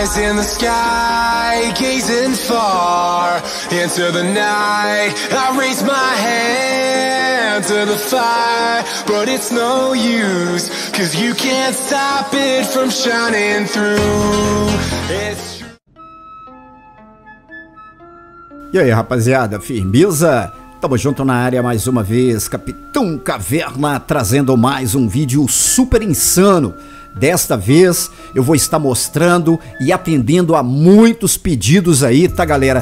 eyes in the sky, gazing far into the night. I raise my hand to the fire, but it's no use, 'cause you can't stop it from shining through. It's true. E aí, rapaziada, firmeza? Tamo junto na área mais uma vez, Capitão Caverna trazendo mais um vídeo super insano. Desta vez eu vou estar mostrando e atendendo a muitos pedidos aí, tá, galera?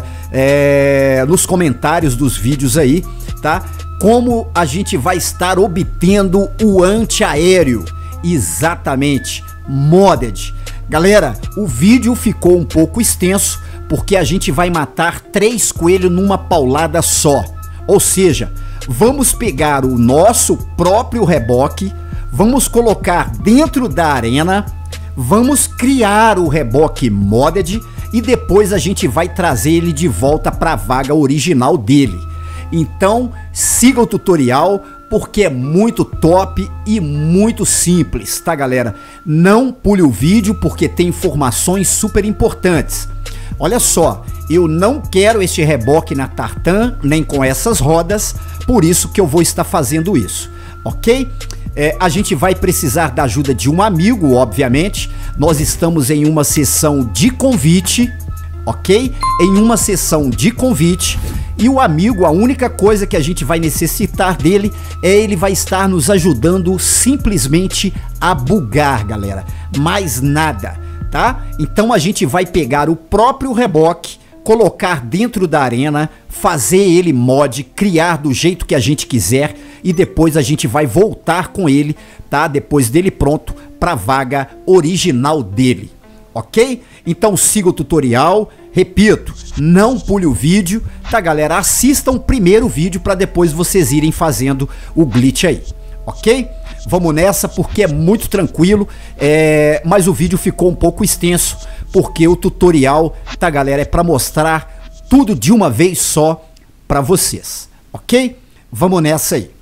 Nos comentários dos vídeos aí, tá? Como a gente vai estar obtendo o antiaéreo. Exatamente, modded. Galera, o vídeo ficou um pouco extenso porque a gente vai matar 3 coelhos numa paulada só. Ou seja, vamos pegar o nosso próprio reboque, vamos colocar dentro da arena, vamos criar o reboque modded e depois a gente vai trazer ele de volta para a vaga original dele. Então siga o tutorial porque é muito top e muito simples, tá, galera? Não pule o vídeo porque tem informações super importantes. Olha só, eu não quero este reboque na tartan, nem com essas rodas, por isso que eu vou estar fazendo isso, ok? A gente vai precisar da ajuda de um amigo, obviamente. Nós estamos em uma sessão de convite, ok? Em uma sessão de convite. E o amigo, a única coisa que a gente vai necessitar dele ele vai estar nos ajudando simplesmente a bugar, galera. Mais nada. Tá? Então a gente vai pegar o próprio reboque, colocar dentro da arena, fazer ele mod, criar do jeito que a gente quiser e depois a gente vai voltar com ele, tá? Depois dele pronto para a vaga original dele, ok? Então siga o tutorial, repito, não pule o vídeo, tá, galera? Assistam primeiro o vídeo para depois vocês irem fazendo o glitch aí, ok? Vamos nessa porque é muito tranquilo, mas o vídeo ficou um pouco extenso porque o tutorial, tá, galera, é para mostrar tudo de uma vez só para vocês, ok? Vamos nessa aí.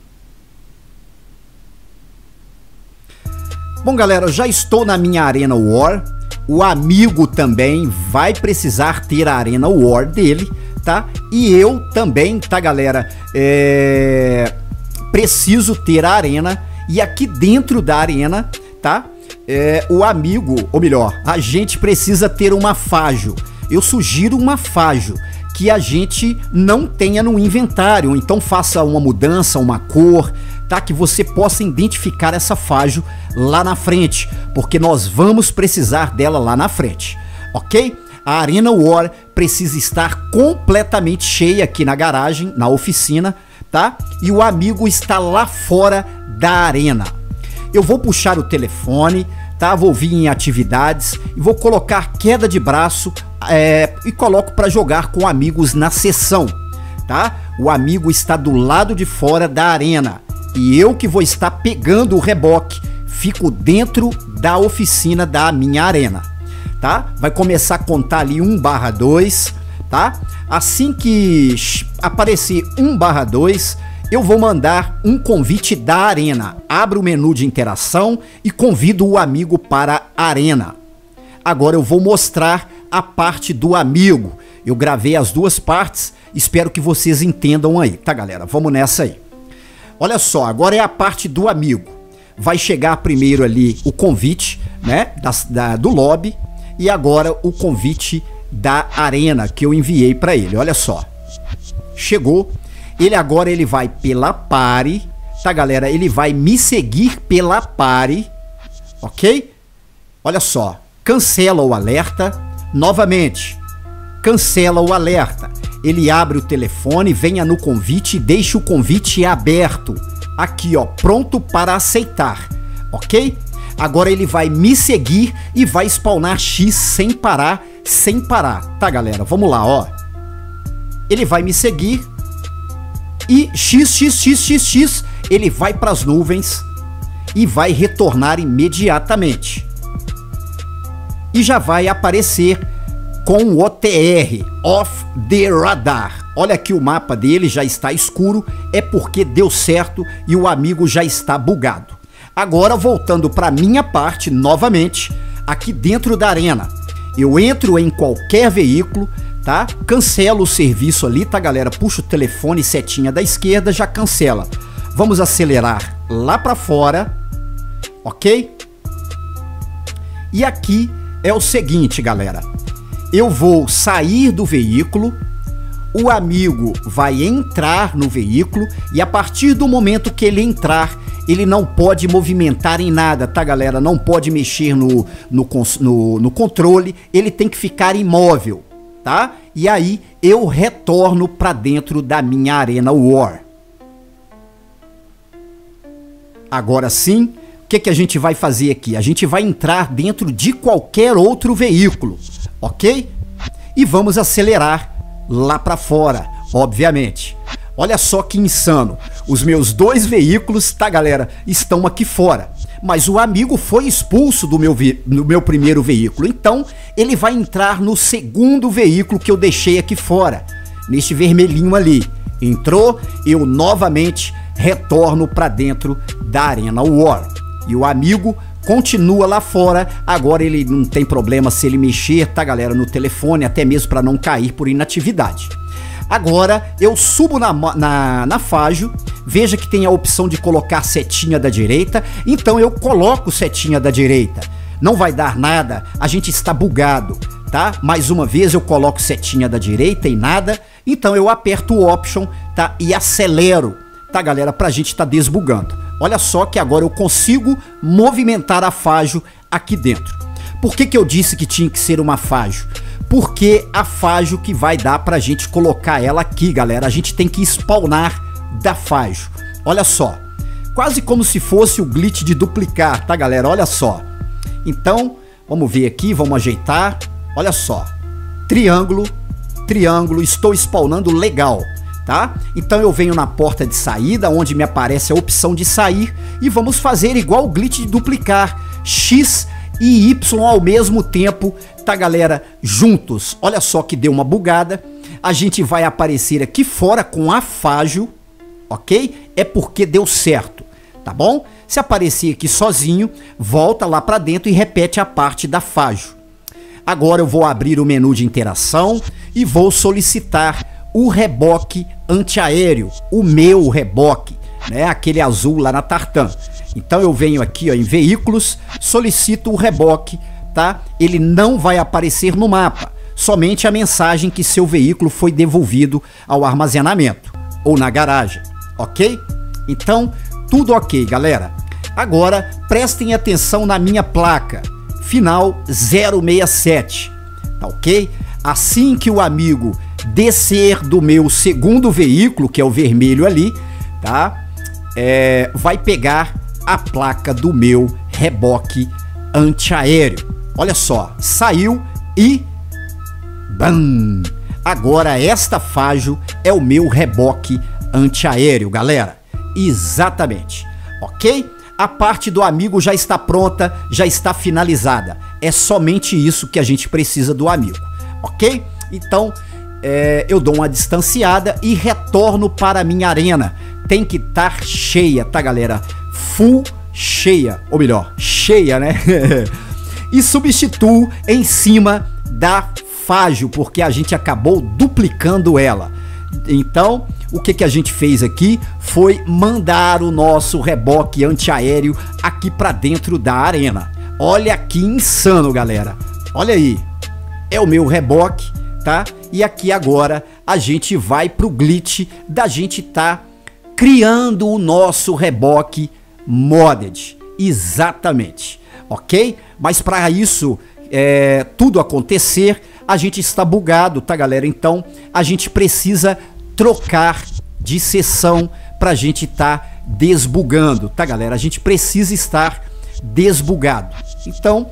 Bom, galera, já estou na minha Arena War, o amigo também vai precisar ter a Arena War dele, tá? E eu também, tá, galera, preciso ter a arena. E aqui dentro da arena, tá? O amigo, ou melhor, a gente precisa ter uma Fajo. Eu sugiro uma Fajo que a gente não tenha no inventário. Então faça uma mudança, uma cor, tá? Que você possa identificar essa Fajo lá na frente, porque nós vamos precisar dela lá na frente, ok? A Arena War precisa estar completamente cheia aqui na garagem, na oficina, tá? E o amigo está lá fora da arena. Eu vou puxar o telefone, tá? Vou vir em atividades e vou colocar queda de braço e coloco para jogar com amigos na sessão, tá? O amigo está do lado de fora da arena e eu que vou estar pegando o reboque, fico dentro da oficina da minha arena, tá? Vai começar a contar ali 1/2, tá? Assim que aparecer 1/2, eu vou mandar um convite da arena. Abro o menu de interação e convido o amigo para a arena. Agora eu vou mostrar a parte do amigo. Eu gravei as duas partes, espero que vocês entendam aí, tá, galera? Vamos nessa aí. Olha só, agora é a parte do amigo. Vai chegar primeiro ali o convite, né, do lobby e agora o convite da arena que eu enviei para ele. Olha só, chegou. Ele vai pela party, tá, galera? Ele vai me seguir pela party, ok? Olha só, cancela o alerta, novamente, cancela o alerta. Ele abre o telefone, venha no convite e deixa o convite aberto, aqui ó, pronto para aceitar, ok? Agora ele vai me seguir e vai spawnar X sem parar, tá, galera? Vamos lá, ó. Ele vai me seguir e XXXXX ele vai para as nuvens e vai retornar imediatamente. E já vai aparecer com o OTR, Off the Radar. Olha aqui o mapa dele, já está escuro, é porque deu certo e o amigo já está bugado. Agora voltando para minha parte novamente, aqui dentro da arena, Eu entro em qualquer veículo, tá? Cancelo o serviço ali, tá, galera? Puxa o telefone, setinha da esquerda, já cancela. Vamos acelerar lá para fora, ok? E aqui é o seguinte, galera. Eu vou sair do veículo, o amigo vai entrar no veículo e a partir do momento que ele entrar, ele não pode movimentar em nada, tá, galera? Não pode mexer no controle, ele tem que ficar imóvel, tá? E aí eu retorno para dentro da minha Arena War. Agora sim, o que a gente vai fazer aqui? A gente vai entrar dentro de qualquer outro veículo, ok? E vamos acelerar lá para fora, obviamente. Olha só que insano. Os meus 2 veículos, tá, galera, estão aqui fora. Mas o amigo foi expulso do meu primeiro veículo. Então, ele vai entrar no segundo veículo que eu deixei aqui fora. Neste vermelhinho ali. Entrou, eu novamente retorno para dentro da Arena War. E o amigo continua lá fora. Agora ele não tem problema se ele mexer, tá, galera, no telefone, até mesmo para não cair por inatividade. Agora eu subo na Fajo, veja que tem a opção de colocar setinha da direita, então eu coloco setinha da direita. Não vai dar nada, a gente está bugado, tá? Mais uma vez eu coloco setinha da direita e nada, então eu aperto o Option, tá? E acelero, tá, galera, pra gente tá desbugando. Olha só que agora eu consigo movimentar a Fajo aqui dentro. Por que eu disse que tinha que ser uma Fajo? Porque a Fajo que vai dar pra gente colocar ela aqui, galera. A gente tem que spawnar da Fajo. Olha só, quase como se fosse o glitch de duplicar, tá, galera? Olha só. Então, vamos ver aqui, vamos ajeitar. Olha só, triângulo, triângulo, estou spawnando legal, tá? Então eu venho na porta de saída, onde me aparece a opção de sair, e vamos fazer igual o glitch de duplicar, X e Y ao mesmo tempo, tá, galera, juntos. Olha só que deu uma bugada. A gente vai aparecer aqui fora com a Fajo, ok? É porque deu certo, tá bom? Se aparecer aqui sozinho, volta lá pra dentro e repete a parte da Fajo. Agora eu vou abrir o menu de interação e vou solicitar o reboque antiaéreo, o meu reboque, né? Aquele azul lá na Tartan. Então eu venho aqui, ó, em veículos, solicito o reboque, tá? Ele não vai aparecer no mapa, somente a mensagem que seu veículo foi devolvido ao armazenamento ou na garagem, ok? Então, tudo ok, galera. Agora, prestem atenção na minha placa, final 067, tá ok? Assim que o amigo descer do meu segundo veículo, que é o vermelho ali, tá? Vai pegar a placa do meu reboque antiaéreo. Olha só, saiu e bam! Agora esta Fajo é o meu reboque antiaéreo, galera. Exatamente, ok? A parte do amigo já está pronta, já está finalizada. É somente isso que a gente precisa do amigo, ok? Então, eu dou uma distanciada e retorno para a minha arena. Tem que estar cheia, tá, galera? Full cheia, ou melhor, cheia, né? E substituo em cima da Fajo, porque a gente acabou duplicando ela. Então, o que a gente fez aqui foi mandar o nosso reboque antiaéreo aqui para dentro da arena. Olha que insano, galera. Olha aí, é o meu reboque, tá? E aqui agora a gente vai pro glitch da gente tá criando o nosso reboque modded. Exatamente, ok? Mas para isso tudo acontecer, a gente está bugado, tá, galera? Então a gente precisa trocar de sessão pra gente tá desbugando, tá, galera? A gente precisa estar desbugado. Então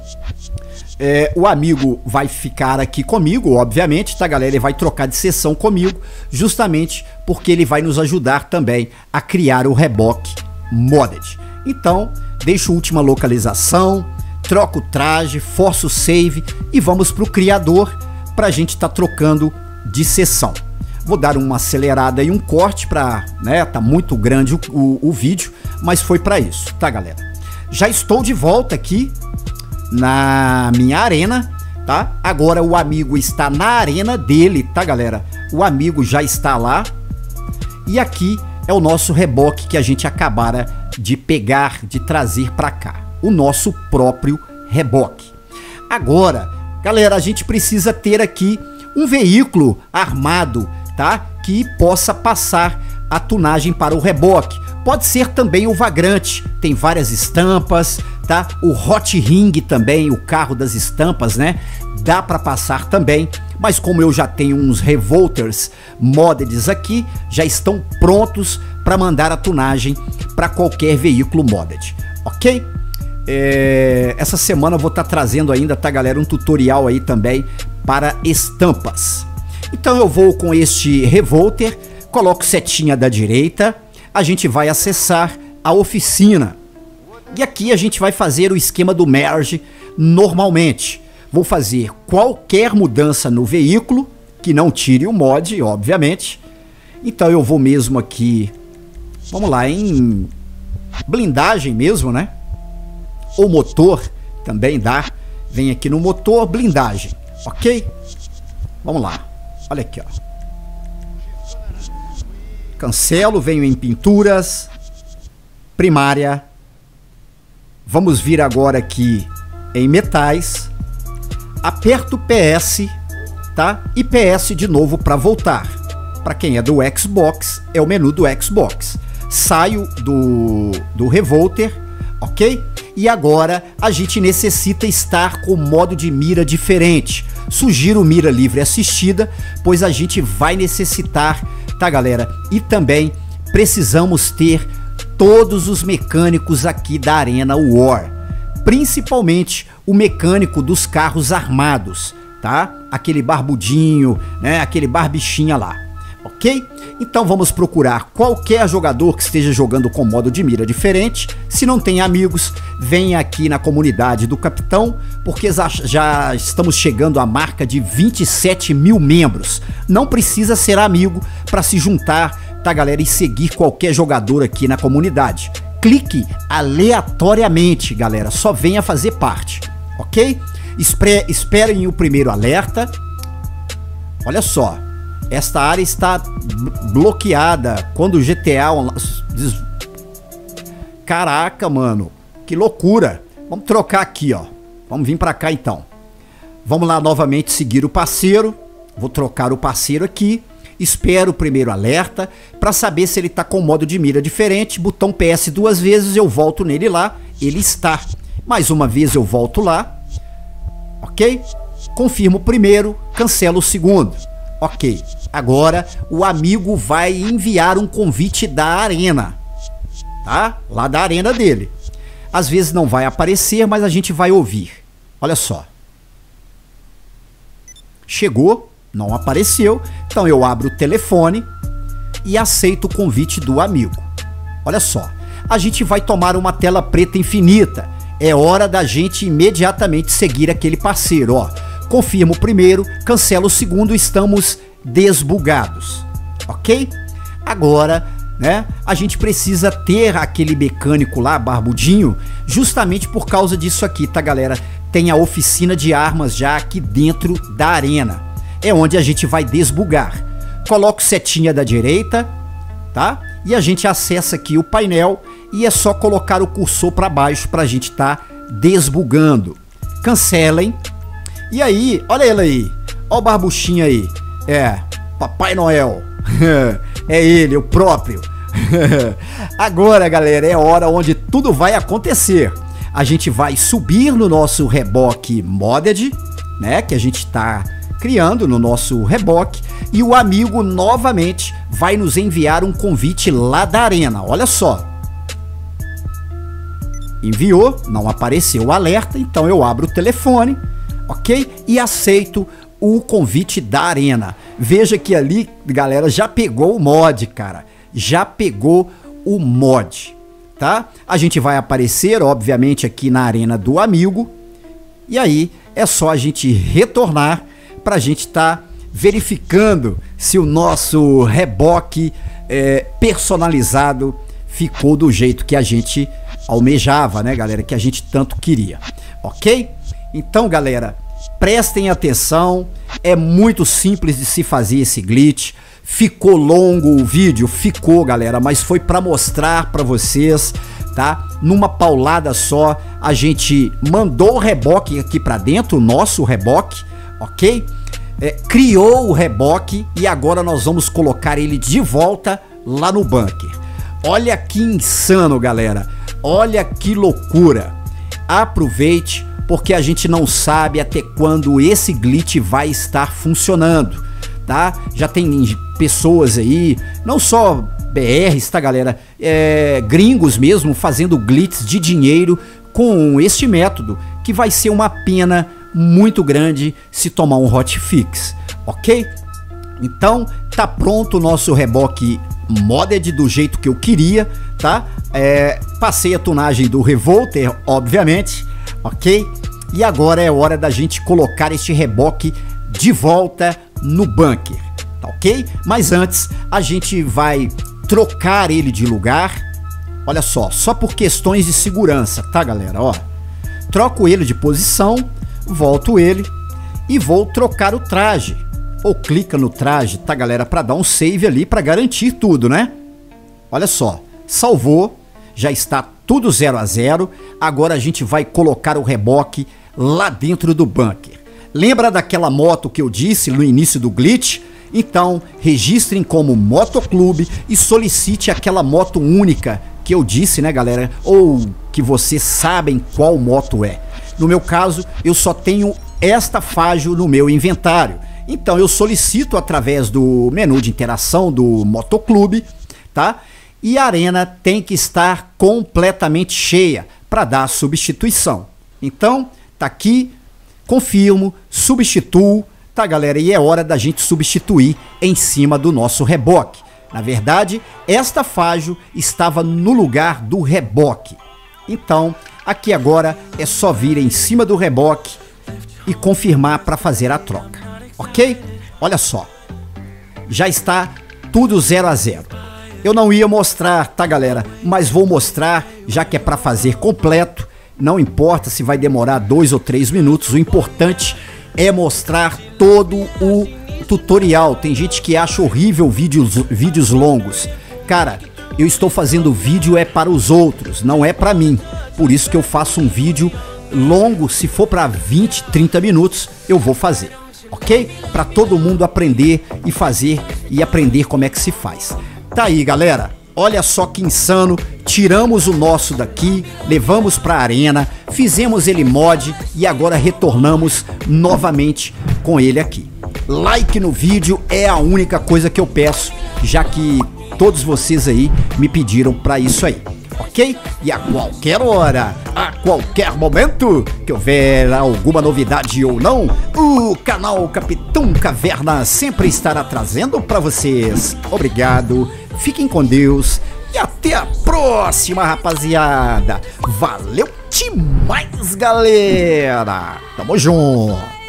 o amigo vai ficar aqui comigo, obviamente, tá, galera? Ele vai trocar de sessão comigo, justamente porque ele vai nos ajudar também a criar o reboque modded. Então, deixo a última localização, troco o traje, forço o save e vamos pro criador pra gente tá trocando de sessão. Vou dar uma acelerada e um corte pra, né, tá muito grande o vídeo, mas foi pra isso, tá, galera? Já estou de volta aqui na minha arena, tá? Agora o amigo está na arena dele, tá, galera? O amigo já está lá. E aqui é o nosso reboque que a gente acabara de pegar, de trazer para cá. O nosso próprio reboque. Agora, galera, a gente precisa ter aqui um veículo armado, tá? Que possa passar a tunagem para o reboque. Pode ser também o Vagrante, tem várias estampas, tá? O Hot Ring também, o carro das estampas, né? Dá para passar também, mas como eu já tenho uns Revolters moddeds aqui, já estão prontos para mandar a tunagem para qualquer veículo modded, ok? Essa semana eu vou estar trazendo ainda, tá, galera, um tutorial aí também para estampas. Então eu vou com este Revolter, coloco setinha da direita, a gente vai acessar a oficina. E aqui a gente vai fazer o esquema do merge normalmente. Vou fazer qualquer mudança no veículo, que não tire o mod, obviamente. Então eu vou mesmo aqui, vamos lá, em blindagem mesmo, né? Ou motor, também dá. Vem aqui no motor, blindagem, ok? Vamos lá, olha aqui, ó. Cancelo, venho em pinturas, primária. Vamos vir agora aqui em metais. Aperto PS, tá? E PS de novo para voltar. Para quem é do Xbox, é o menu do Xbox. Saio do Revolter, ok? E agora a gente necessita estar com modo de mira diferente. Sugiro mira livre assistida, pois a gente vai necessitar, tá, galera? E também precisamos ter todos os mecânicos aqui da Arena War, principalmente o mecânico dos carros armados, tá? Aquele barbudinho, né? Aquele barbichinha lá, ok? Então vamos procurar qualquer jogador que esteja jogando com modo de mira diferente. Se não tem amigos, venha aqui na comunidade do Capitão, porque já estamos chegando à marca de 27 mil membros. Não precisa ser amigo para se juntar, tá, galera? E seguir qualquer jogador aqui na comunidade. Clique aleatoriamente, galera, só venha fazer parte, ok? Esperem o primeiro alerta. Olha só, esta área está bloqueada. Quando o GTA... Caraca, mano, que loucura. Vamos trocar aqui, ó. Vamos vir pra cá, então. Vamos lá novamente seguir o parceiro. Vou trocar o parceiro aqui. Espero o primeiro alerta para saber se ele está com modo de mira diferente. Botão PS duas vezes, eu volto nele lá. Ele está. Mais uma vez eu volto lá. Ok? Confirmo o primeiro, cancelo o segundo. Ok. Agora o amigo vai enviar um convite da arena. Tá? Lá da arena dele. Às vezes não vai aparecer, mas a gente vai ouvir. Olha só. Chegou. Não apareceu, então eu abro o telefone e aceito o convite do amigo. Olha só, a gente vai tomar uma tela preta infinita. É hora da gente imediatamente seguir aquele parceiro, ó. Confirmo o primeiro, cancelo o segundo, estamos desbugados, ok? Agora, né, a gente precisa ter aquele mecânico lá, barbudinho, justamente por causa disso aqui, tá, galera? Tem a oficina de armas já aqui dentro da arena. É onde a gente vai desbugar. Coloco setinha da direita, tá? E a gente acessa aqui o painel e é só colocar o cursor para baixo para a gente estar desbugando. Cancelem. E aí, olha ele aí. Olha o barbuchinho aí. É, Papai Noel. É ele, o próprio. Agora, galera, é a hora onde tudo vai acontecer. A gente vai subir no nosso reboque modded, né? Que a gente tá criando no nosso reboque, e o amigo novamente vai nos enviar um convite lá da arena. Olha só, enviou, não apareceu o alerta, então eu abro o telefone, ok? E aceito o convite da arena. Veja que ali, galera, já pegou o mod, cara, já pegou o mod, tá? A gente vai aparecer, obviamente, aqui na arena do amigo, e aí é só a gente retornar para a gente estar verificando se o nosso reboque personalizado ficou do jeito que a gente almejava, né, galera? Que a gente tanto queria, ok? Então, galera, prestem atenção, é muito simples de se fazer esse glitch. Ficou longo o vídeo? Ficou, galera, mas foi para mostrar para vocês, tá? Numa paulada só, a gente mandou o reboque aqui para dentro, o nosso reboque, ok? Criou o reboque e agora nós vamos colocar ele de volta lá no bunker. Olha que insano, galera. Olha que loucura. Aproveite, porque a gente não sabe até quando esse glitch vai estar funcionando, tá? Já tem pessoas aí, não só BRs, tá, galera? Gringos mesmo, fazendo glitches de dinheiro com este método, que vai ser uma pena muito grande se tomar um hotfix, ok? Então, tá pronto o nosso reboque modded do jeito que eu queria, tá? Passei a tunagem do Revolter, obviamente, ok? E agora é hora da gente colocar este reboque de volta no bunker, tá ok? Mas antes, a gente vai trocar ele de lugar. Olha só por questões de segurança, tá, galera? Ó, troco ele de posição, volto ele e vou trocar o traje. Ou clica no traje, tá, galera? Para dar um save ali, para garantir tudo, né? Olha só, salvou, já está tudo 0 a 0. Agora a gente vai colocar o reboque lá dentro do bunker. Lembra daquela moto que eu disse no início do glitch? Então, registrem como Motoclube e solicite aquela moto única que eu disse, né, galera? Ou que vocês sabem qual moto é. No meu caso, eu só tenho esta Fajo no meu inventário. Então eu solicito através do menu de interação do Motoclube, tá? E a arena tem que estar completamente cheia para dar a substituição. Então, tá aqui, confirmo, substituo, tá, galera? E é hora da gente substituir em cima do nosso reboque. Na verdade, esta Fajo estava no lugar do reboque. Então, aqui agora é só vir em cima do reboque e confirmar para fazer a troca. Ok? Olha só, já está tudo 0 a 0. Eu não ia mostrar, tá, galera? Mas vou mostrar, já que é para fazer completo. Não importa se vai demorar 2 ou 3 minutos, o importante é mostrar todo o tutorial. Tem gente que acha horrível vídeos longos. Cara, eu estou fazendo vídeo para os outros, não é para mim. Por isso que eu faço um vídeo longo, se for para 20, 30 minutos, eu vou fazer. Ok? Para todo mundo aprender e fazer e aprender como é que se faz. Tá aí, galera. Olha só que insano. Tiramos o nosso daqui, levamos para a arena, fizemos ele mod e agora retornamos novamente com ele aqui. Like no vídeo é a única coisa que eu peço, já que todos vocês aí me pediram para isso aí. Ok? E a qualquer hora, a qualquer momento que houver alguma novidade ou não, o canal Capitão Caverna sempre estará trazendo para vocês. Obrigado, fiquem com Deus e até a próxima, rapaziada. Valeu demais, galera. Tamo junto.